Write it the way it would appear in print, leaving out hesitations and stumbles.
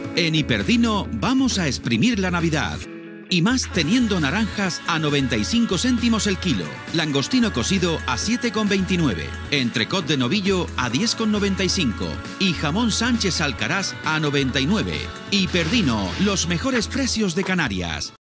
En Hiperdino vamos a exprimir la Navidad. Y más teniendo naranjas a 95 céntimos el kilo, langostino cocido a 7,29, entrecot de novillo a 10,95 y jamón Sánchez Alcaraz a 99. Hiperdino, los mejores precios de Canarias.